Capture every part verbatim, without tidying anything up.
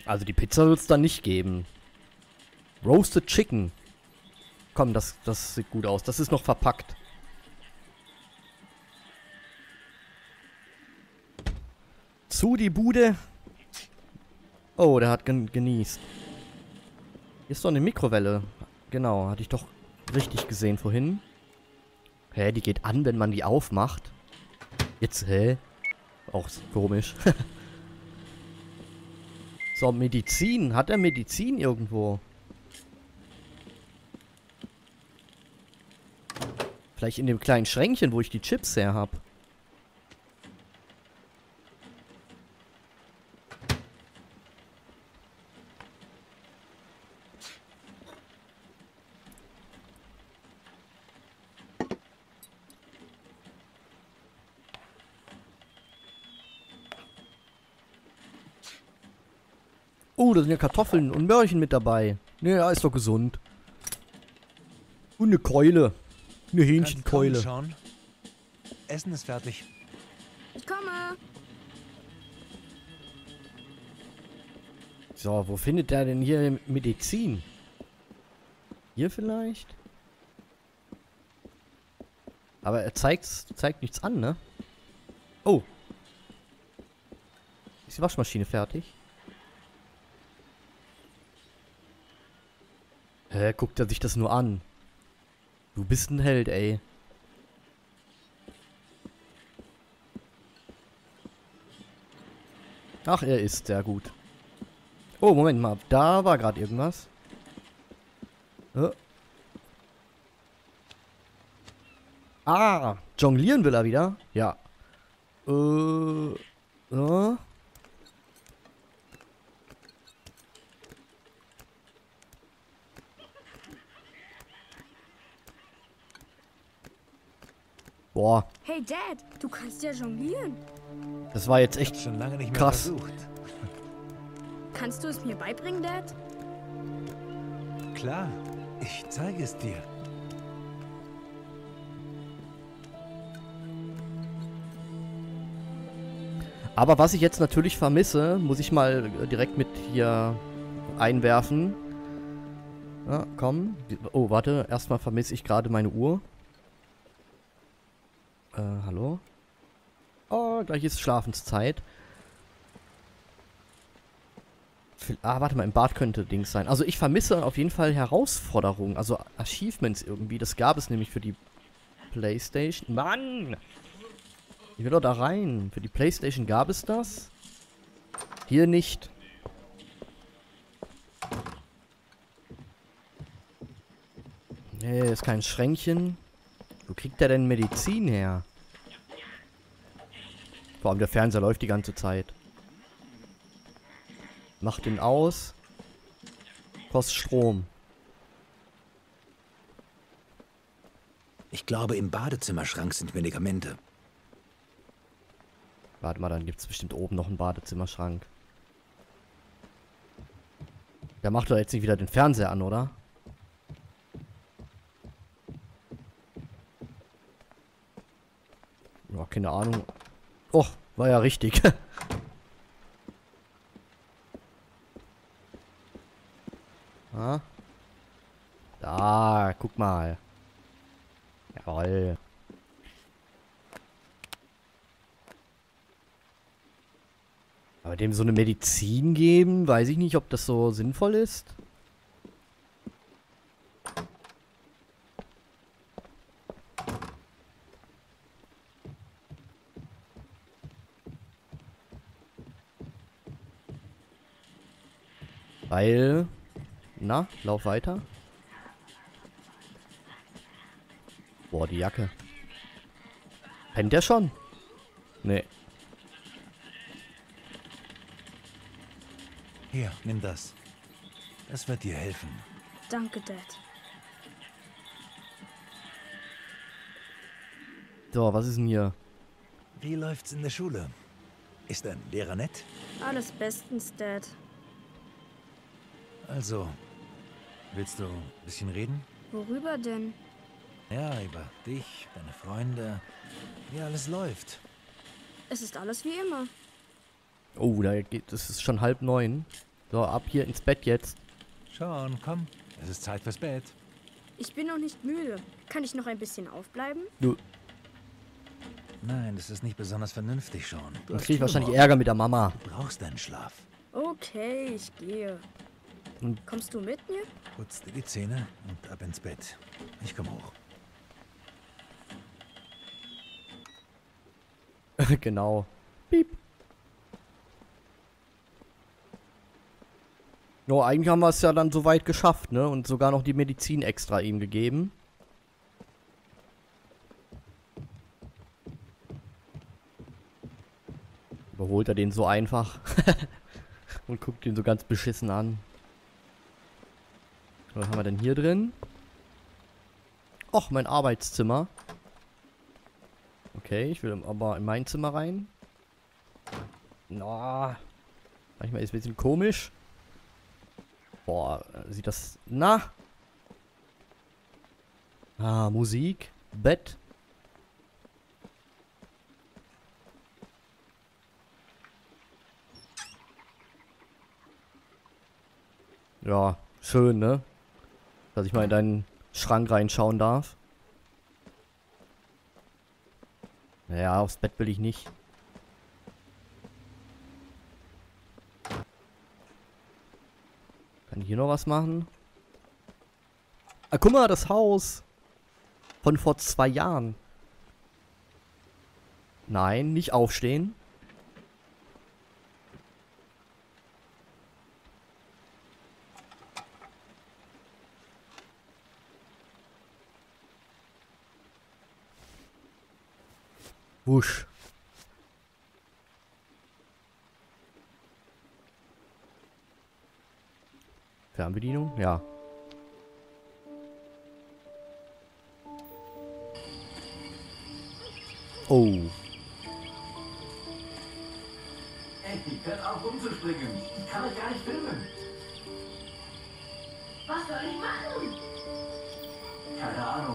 Also die Pizza wird es dann nicht geben. Roasted Chicken. Komm, das, das sieht gut aus. Das ist noch verpackt. Zu die Bude. Oh, der hat gen genießt. Hier ist doch eine Mikrowelle. Genau, hatte ich doch richtig gesehen vorhin. Hä, die geht an, wenn man die aufmacht. Jetzt, hä? Auch komisch. So, Medizin. Hat er Medizin irgendwo? Vielleicht in dem kleinen Schränkchen, wo ich die Chips her habe. Oh, da sind ja Kartoffeln und Möhrchen mit dabei. Ja, ist doch gesund. Und eine Keule. Eine Hähnchenkeule. Schon. Essen ist fertig. Ich komme. So, wo findet der denn hier Medizin? Hier vielleicht? Aber er zeigt, zeigt nichts an, ne? Oh. Ist die Waschmaschine fertig? Hä, guckt er sich das nur an? Du bist ein Held, ey. Ach, er ist sehr gut. Oh, Moment mal. Da war gerade irgendwas. Äh. Ah, jonglieren will er wieder? Ja. Äh. Ja. Boah, Hey Dad, du kannst ja jonglieren. das war jetzt echt Schon lange nicht mehr krass. versucht. Kannst du es mir beibringen, Dad? Klar, ich zeige es dir. Aber was ich jetzt natürlich vermisse, muss ich mal direkt mit hier einwerfen. Ja, komm. Oh, warte. Erstmal vermisse ich gerade meine Uhr. Äh, hallo? Oh, gleich ist Schlafenszeit. Ah, warte mal, im Bad könnte Dings sein. Also ich vermisse auf jeden Fall Herausforderungen, also Achievements irgendwie. Das gab es nämlich für die PlayStation. Mann! Ich will doch da rein. Für die PlayStation gab es das. Hier nicht. Nee, ist kein Schränkchen. Wo kriegt der denn Medizin her? Vor allem der Fernseher läuft die ganze Zeit. Macht den aus. Kostet Strom. Ich glaube, im Badezimmerschrank sind Medikamente. Warte mal, dann gibt es bestimmt oben noch einen Badezimmerschrank. Der macht doch jetzt nicht wieder den Fernseher an, oder? Ja, keine Ahnung. Och, war ja richtig. Ah. Da, guck mal. Jawoll. Aber dem so eine Medizin geben, weiß ich nicht, ob das so sinnvoll ist. Weil... Na, lauf weiter. Boah, die Jacke. Pennt der schon? Nee. Hier, nimm das. Das wird dir helfen. Danke, Dad. So, was ist denn hier? Wie läuft's in der Schule? Ist dein Lehrer nett? Alles bestens, Dad. Also, willst du ein bisschen reden? Worüber denn? Ja, über dich, deine Freunde, wie alles läuft. Es ist alles wie immer. Oh, da geht, es ist schon halb neun. So, ab hier ins Bett jetzt. Sean, komm. Es ist Zeit fürs Bett. Ich bin noch nicht müde. Kann ich noch ein bisschen aufbleiben? Du, Nein, das ist nicht besonders vernünftig, Sean. Du dann hast krieg ich wahrscheinlich Frühmorgen. Ärger mit der Mama. Du brauchst deinen Schlaf. Okay, ich gehe. Und- Kommst du mit mir? Putz dir die Zähne und ab ins Bett. Ich komm hoch. Genau. Piep. Jo, eigentlich haben wir es ja dann soweit geschafft, ne? Und sogar noch die Medizin extra ihm gegeben. Überholt er den so einfach. Und guckt ihn so ganz beschissen an. Was haben wir denn hier drin? Och, mein Arbeitszimmer. Okay, ich will aber in mein Zimmer rein. Na, manchmal ist es ein bisschen komisch. Boah, sieht das... Na? Ah, Musik. Bett. Ja, schön, ne? Dass ich mal in deinen Schrank reinschauen darf. Naja, aufs Bett will ich nicht. Kann ich hier noch was machen? Ah, guck mal, das Haus. Von vor zwei Jahren. Nein, nicht aufstehen. Wusch. Fernbedienung? Ja. Oh. Ey, hört auf rumzuspringen. Ich kann euch gar nicht filmen. Was soll ich machen? Keine Ahnung.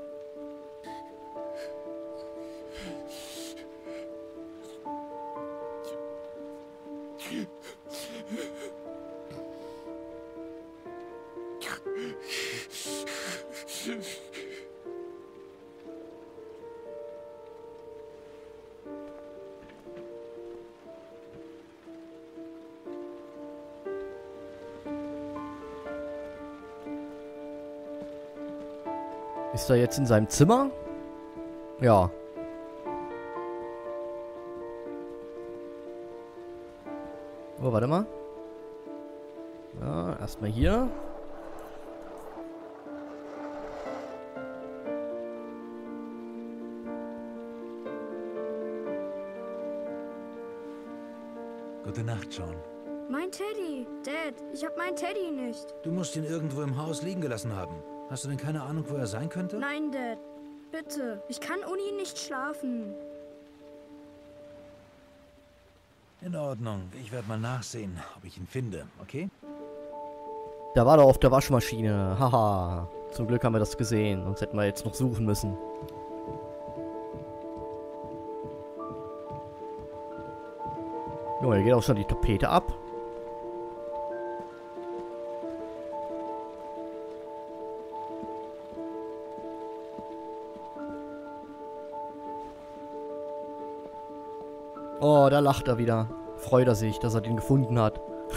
Ist er jetzt in seinem Zimmer? Ja. Oh, warte mal. Ja, erstmal hier. Gute Nacht, Sean. Mein Teddy. Dad, ich hab meinen Teddy nicht. Du musst ihn irgendwo im Haus liegen gelassen haben. Hast du denn keine Ahnung, wo er sein könnte? Nein, Dad. Bitte. Ich kann ohne ihn nicht schlafen. In Ordnung. Ich werde mal nachsehen, ob ich ihn finde, okay? Da war doch auf der Waschmaschine. Haha. Zum Glück haben wir das gesehen. Sonst hätten wir jetzt noch suchen müssen. Jo, hier geht auch schon die Tapete ab. Oh, da lacht er wieder. Freut er sich, dass er den gefunden hat.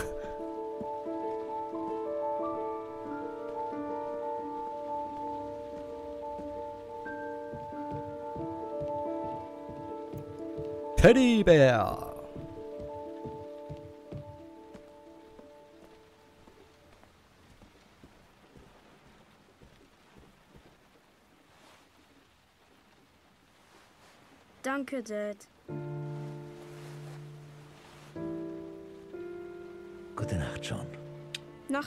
Teddybär. Danke, Dad. Gute Nacht, Sean. Nacht.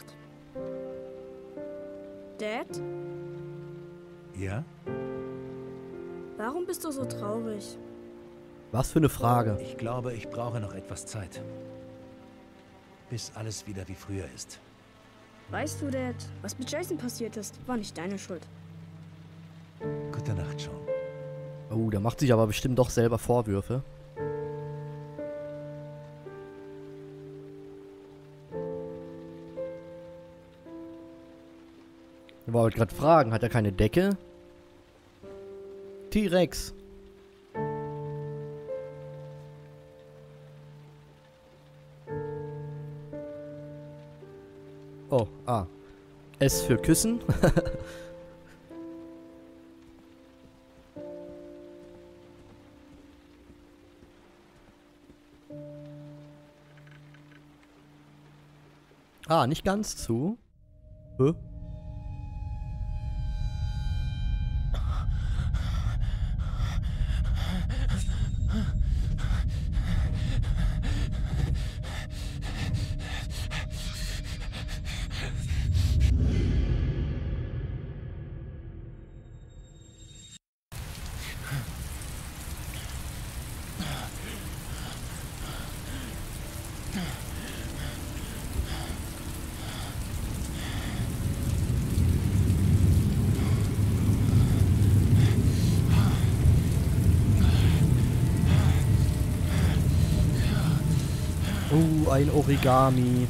Dad, Ja? warum bist du so traurig? Was für eine Frage. Ich glaube, ich brauche noch etwas Zeit. Bis alles wieder wie früher ist. Weißt du, Dad, was mit Jason passiert ist, war nicht deine Schuld. Gute Nacht, Sean. Oh, der macht sich aber bestimmt doch selber Vorwürfe. Ich wollte gerade fragen, hat er keine Decke? T-Rex. Oh, ah. S für Küssen. Ah, nicht ganz zu. Hä? Oh, ein Origami.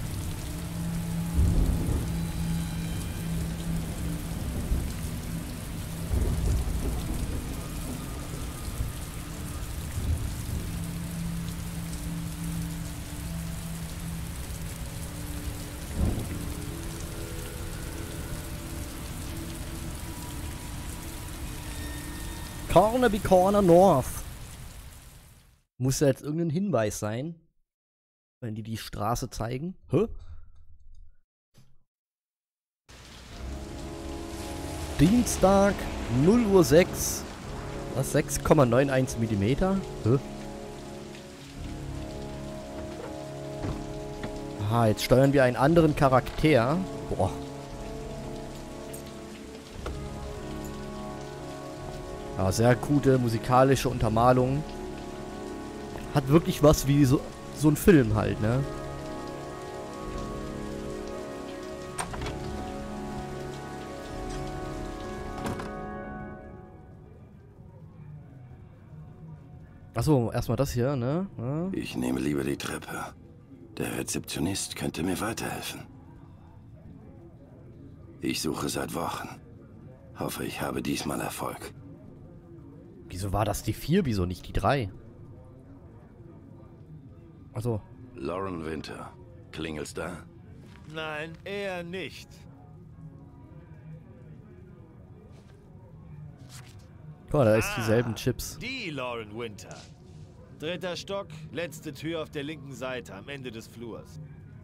Carnaby Corner North. Muss da jetzt irgendein Hinweis sein? Wenn die die Straße zeigen. Hä? Dienstag, null Uhr sechs. Was? sechs Komma einundneunzig Millimeter? Hä? Aha, jetzt steuern wir einen anderen Charakter. Boah. Ja, sehr gute musikalische Untermalung. Hat wirklich was wie so... So ein Film halt, ne? Achso, erstmal das hier, ne? Ja. Ich nehme lieber die Treppe. Der Rezeptionist könnte mir weiterhelfen. Ich suche seit Wochen. Hoffe, ich habe diesmal Erfolg. Wieso war das die vier? Wieso nicht die drei? Achso. Lauren Winter. Klingelt's da? Nein, eher nicht. Guck mal, da ist dieselben Chips. Die Lauren Winter. Dritter Stock, letzte Tür auf der linken Seite, am Ende des Flurs.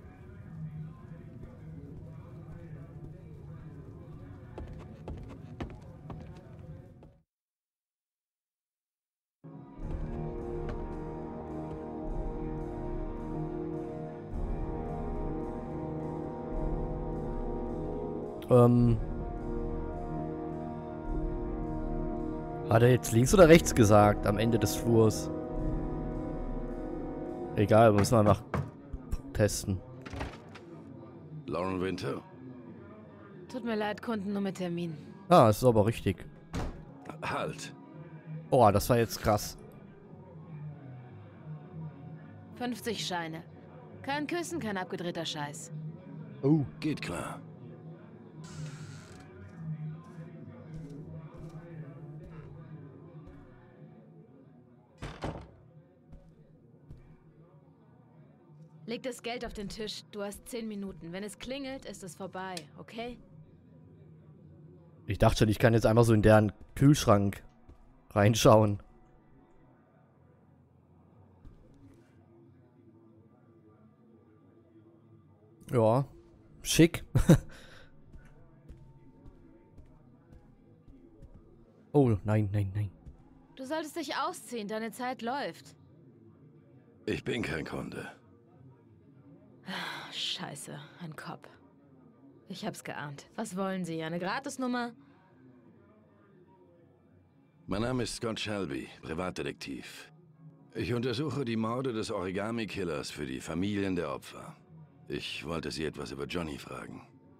Ähm. Hat er jetzt links oder rechts gesagt, am Ende des Flurs? Egal, müssen wir einfach testen. Lauren Winter? Tut mir leid, Kunden nur mit Termin. Ah, ist aber richtig. Halt! Oh, das war jetzt krass. fünfzig Scheine. Kein Küssen, kein abgedrehter Scheiß. Oh. Geht klar. Leg das Geld auf den Tisch. Du hast zehn Minuten. Wenn es klingelt, ist es vorbei, okay? Ich dachte schon, ich kann jetzt einfach so in deren Kühlschrank reinschauen. Ja, schick. Oh, nein, nein, nein. Du solltest dich ausziehen, deine Zeit läuft. Ich bin kein Kunde. Scheiße, ein Cop. Ich hab's geahnt. Was wollen Sie? Eine Gratisnummer? Mein Name ist Scott Shelby, Privatdetektiv. Ich untersuche die Morde des Origami-Killers für die Familien der Opfer. Ich wollte Sie etwas über Johnny fragen.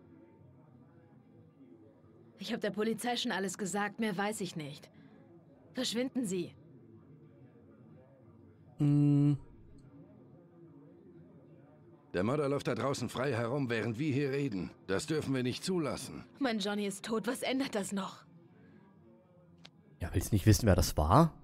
Ich habe der Polizei schon alles gesagt, mehr weiß ich nicht. Verschwinden Sie. Hm. Der Mörder läuft da draußen frei herum, während wir hier reden. Das dürfen wir nicht zulassen. Mein Johnny ist tot. Was ändert das noch? Ja, willst du nicht wissen, wer das war?